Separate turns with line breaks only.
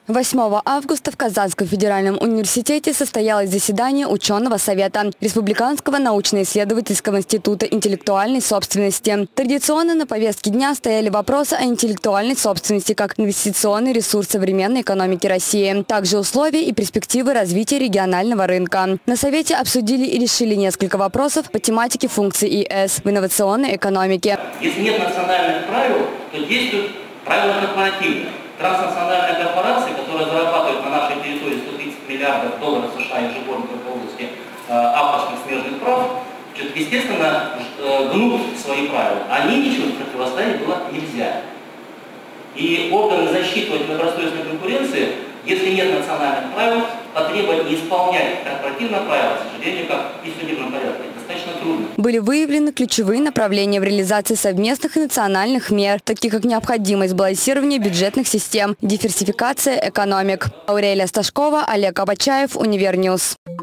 8 августа в Казанском федеральном университете состоялось заседание ученого совета Республиканского научно-исследовательского института интеллектуальной собственности. Традиционно на повестке дня стояли вопросы о интеллектуальной собственности как инвестиционный ресурс современной экономики России, также условия и перспективы развития регионального рынка. На совете обсудили и решили несколько вопросов по тематике функций ИС в инновационной экономике.
Если нет национальных правил, то действуют правила корпоративные. Транснациональная корпорация, которая зарабатывает на нашей территории 130 миллиардов долларов США ежегодно в области авторских смежных прав, естественно, гнут свои правила. Они ничего противостоять было нельзя. И органы защиты добросовестной конкуренции, если нет национальных правил, потребовать не исполнять корпоративные правила, к сожалению, как и в судебном порядке, достаточно трудно.
Были выявлены ключевые направления в реализации совместных и национальных мер, такие как необходимость балансирования бюджетных систем, диверсификация экономик. Аурелия Сташкова, Олег Абачаев, Универньюз.